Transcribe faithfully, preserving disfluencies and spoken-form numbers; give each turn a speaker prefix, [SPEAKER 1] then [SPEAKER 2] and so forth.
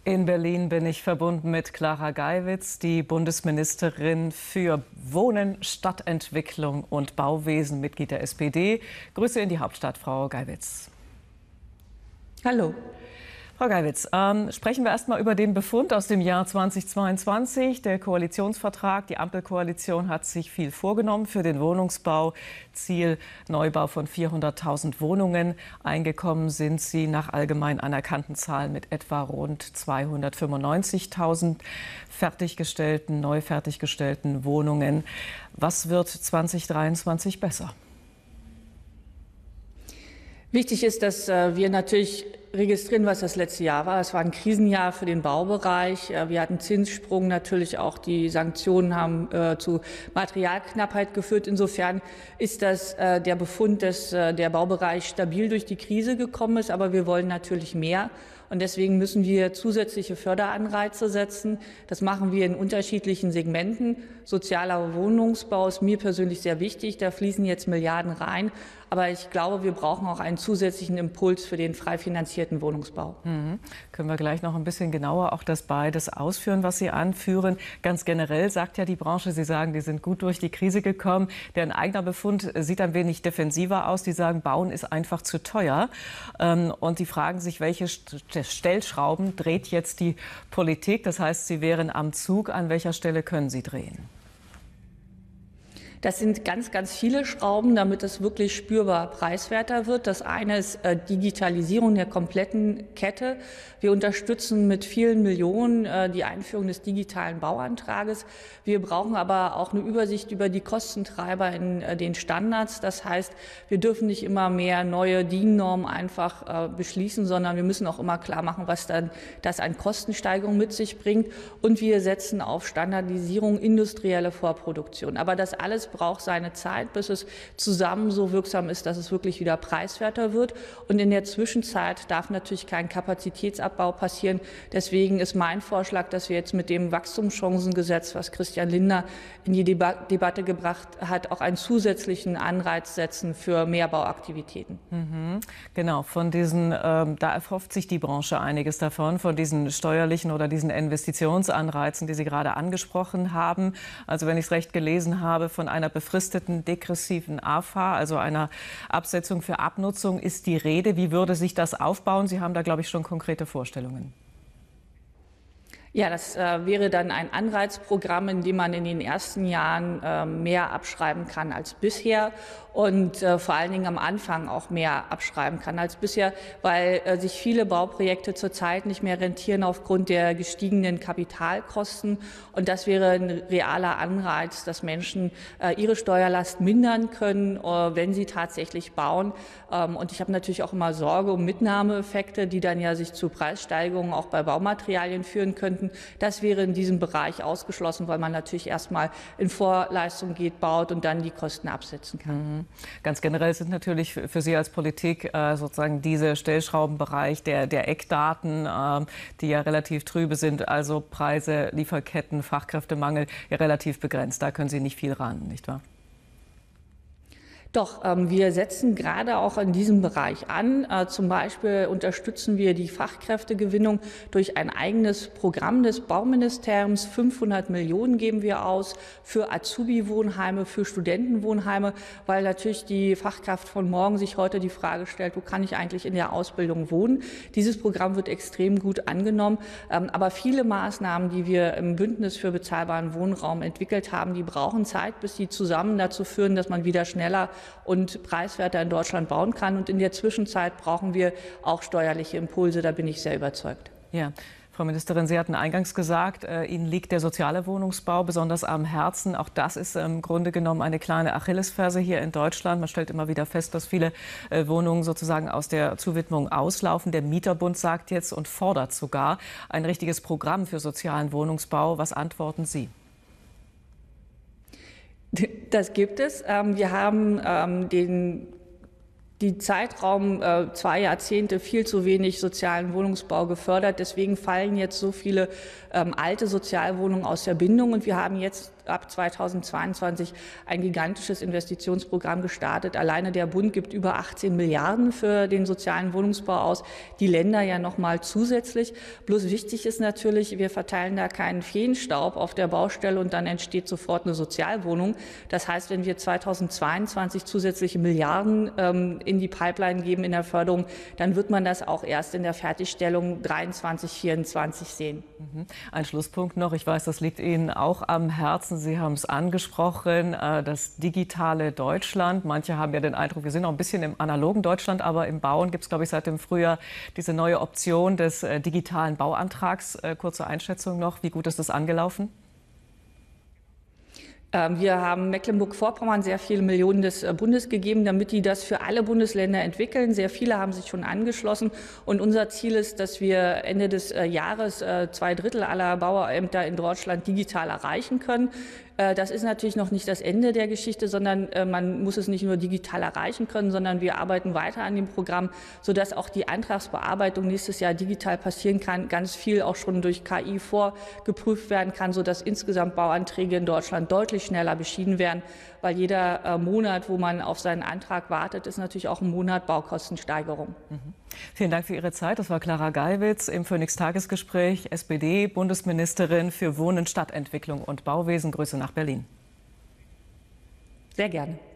[SPEAKER 1] In Berlin bin ich verbunden mit Clara Geiwitz, die Bundesministerin für Wohnen, Stadtentwicklung und Bauwesen, Mitglied der S P D. Grüße in die Hauptstadt, Frau Geiwitz.
[SPEAKER 2] Hallo.
[SPEAKER 1] Frau Geiwitz, ähm, sprechen wir erst mal über den Befund aus dem Jahr zweitausendzweiundzwanzig. Der Koalitionsvertrag, die Ampelkoalition hat sich viel vorgenommen für den Wohnungsbau. Ziel Neubau von vierhunderttausend Wohnungen. Eingekommen sind sie nach allgemein anerkannten Zahlen mit etwa rund zweihundertfünfundneunzigtausend fertiggestellten, neu fertiggestellten Wohnungen. Was wird zweitausenddreiundzwanzig besser?
[SPEAKER 2] Wichtig ist, dass wir natürlich registrieren, was das letzte Jahr war. Es war ein Krisenjahr für den Baubereich. Wir hatten Zinssprung, natürlich auch die Sanktionen haben äh, zu Materialknappheit geführt. Insofern ist das äh, der Befund, dass äh, der Baubereich stabil durch die Krise gekommen ist. Aber wir wollen natürlich mehr. Und deswegen müssen wir zusätzliche Förderanreize setzen. Das machen wir in unterschiedlichen Segmenten. Sozialer Wohnungsbau ist mir persönlich sehr wichtig. Da fließen jetzt Milliarden rein. Aber ich glaube, wir brauchen auch einen zusätzlichen Impuls für den frei finanzierten Wohnungsbau.
[SPEAKER 1] Mhm. Können wir gleich noch ein bisschen genauer auch das beides ausführen, was Sie anführen. Ganz generell sagt ja die Branche, Sie sagen, die sind gut durch die Krise gekommen. Deren eigener Befund sieht ein wenig defensiver aus. Die sagen, Bauen ist einfach zu teuer. Und die fragen sich, welche Stellschrauben dreht jetzt die Politik? Das heißt, Sie wären am Zug. An welcher Stelle können Sie drehen?
[SPEAKER 2] Das sind ganz, ganz viele Schrauben, damit es wirklich spürbar preiswerter wird. Das eine ist äh, Digitalisierung der kompletten Kette. Wir unterstützen mit vielen Millionen äh, die Einführung des digitalen Bauantrages. Wir brauchen aber auch eine Übersicht über die Kostentreiber in äh, den Standards. Das heißt, wir dürfen nicht immer mehr neue D I N-Normen einfach äh, beschließen, sondern wir müssen auch immer klar machen, was dann das an Kostensteigerung mit sich bringt. Und wir setzen auf Standardisierung, industrielle Vorproduktion. Aber das alles braucht seine Zeit, bis es zusammen so wirksam ist, dass es wirklich wieder preiswerter wird. Und in der Zwischenzeit darf natürlich kein Kapazitätsabbau passieren. Deswegen ist mein Vorschlag, dass wir jetzt mit dem Wachstumschancengesetz, was Christian Lindner in die Deba Debatte gebracht hat, auch einen zusätzlichen Anreiz setzen für mehr Bauaktivitäten.
[SPEAKER 1] Mhm. Genau, von diesen, ähm, da erhofft sich die Branche einiges davon, von diesen steuerlichen oder diesen Investitionsanreizen, die Sie gerade angesprochen haben. Also wenn ich es recht gelesen habe, von einer befristeten degressiven A F A, also einer Absetzung für Abnutzung, ist die Rede. Wie würde sich das aufbauen? Sie haben da, glaube ich, schon konkrete Vorstellungen.
[SPEAKER 2] Ja, das äh, wäre dann ein Anreizprogramm, in dem man in den ersten Jahren äh, mehr abschreiben kann als bisher und äh, vor allen Dingen am Anfang auch mehr abschreiben kann als bisher, weil äh, sich viele Bauprojekte zurzeit nicht mehr rentieren aufgrund der gestiegenen Kapitalkosten. Und das wäre ein realer Anreiz, dass Menschen äh, ihre Steuerlast mindern können, äh, wenn sie tatsächlich bauen. Ähm, und ich habe natürlich auch immer Sorge um Mitnahmeeffekte, die dann ja sich zu Preissteigerungen auch bei Baumaterialien führen könnten. Das wäre in diesem Bereich ausgeschlossen, weil man natürlich erstmal in Vorleistung geht, baut und dann die Kosten absetzen kann.
[SPEAKER 1] Mhm. Ganz generell sind natürlich für Sie als Politik äh, sozusagen diese Stellschraubenbereich der, der Eckdaten, äh, die ja relativ trübe sind, also Preise, Lieferketten, Fachkräftemangel, ja relativ begrenzt. Da können Sie nicht viel ran, nicht wahr?
[SPEAKER 2] Doch, ähm, wir setzen gerade auch in diesem Bereich an. Äh, zum Beispiel unterstützen wir die Fachkräftegewinnung durch ein eigenes Programm des Bauministeriums. fünfhundert Millionen geben wir aus für Azubi-Wohnheime, für Studentenwohnheime, weil natürlich die Fachkraft von morgen sich heute die Frage stellt, wo kann ich eigentlich in der Ausbildung wohnen? Dieses Programm wird extrem gut angenommen. Ähm, aber viele Maßnahmen, die wir im Bündnis für bezahlbaren Wohnraum entwickelt haben, die brauchen Zeit, bis sie zusammen dazu führen, dass man wieder schneller und preiswerter in Deutschland bauen kann. Und in der Zwischenzeit brauchen wir auch steuerliche Impulse. Da bin ich sehr überzeugt.
[SPEAKER 1] Ja. Frau Ministerin, Sie hatten eingangs gesagt, äh, Ihnen liegt der soziale Wohnungsbau besonders am Herzen. Auch das ist im Grunde genommen eine kleine Achillesferse hier in Deutschland. Man stellt immer wieder fest, dass viele äh, Wohnungen sozusagen aus der Zuwidmung auslaufen. Der Mieterbund sagt jetzt und fordert sogar ein richtiges Programm für sozialen Wohnungsbau. Was antworten Sie?
[SPEAKER 2] Das gibt es. Wir haben den, die Zeitraum äh, zwei Jahrzehnte viel zu wenig sozialen Wohnungsbau gefördert. Deswegen fallen jetzt so viele ähm, alte Sozialwohnungen aus der Bindung. Und wir haben jetzt ab zweitausendzweiundzwanzig ein gigantisches Investitionsprogramm gestartet. Alleine der Bund gibt über achtzehn Milliarden für den sozialen Wohnungsbau aus, die Länder ja noch mal zusätzlich. Bloß wichtig ist natürlich, wir verteilen da keinen Feenstaub auf der Baustelle und dann entsteht sofort eine Sozialwohnung. Das heißt, wenn wir zweitausendzweiundzwanzig zusätzliche Milliarden ähm, in die Pipeline geben in der Förderung, dann wird man das auch erst in der Fertigstellung dreiundzwanzig, vierundzwanzig sehen.
[SPEAKER 1] Ein Schlusspunkt noch. Ich weiß, das liegt Ihnen auch am Herzen. Sie haben es angesprochen, das digitale Deutschland. Manche haben ja den Eindruck, wir sind noch ein bisschen im analogen Deutschland, aber im Bauen gibt es, glaube ich, seit dem Frühjahr diese neue Option des digitalen Bauantrags. Kurze Einschätzung noch. Wie gut ist das angelaufen?
[SPEAKER 2] Wir haben Mecklenburg-Vorpommern sehr viele Millionen des Bundes gegeben, damit die das für alle Bundesländer entwickeln. Sehr viele haben sich schon angeschlossen. Und unser Ziel ist, dass wir Ende des Jahres zwei Drittel aller Bauämter in Deutschland digital erreichen können. Das ist natürlich noch nicht das Ende der Geschichte, sondern man muss es nicht nur digital erreichen können, sondern wir arbeiten weiter an dem Programm, sodass auch die Antragsbearbeitung nächstes Jahr digital passieren kann, ganz viel auch schon durch K I vorgeprüft werden kann, sodass insgesamt Bauanträge in Deutschland deutlich schneller beschieden werden, weil jeder Monat, wo man auf seinen Antrag wartet, ist natürlich auch ein Monat Baukostensteigerung.
[SPEAKER 1] Mhm. Vielen Dank für Ihre Zeit. Das war Clara Geiwitz im Phoenix-Tagesgespräch, S P D-Bundesministerin für Wohnen, Stadtentwicklung und Bauwesen. Grüße nach Berlin.
[SPEAKER 2] Sehr gerne.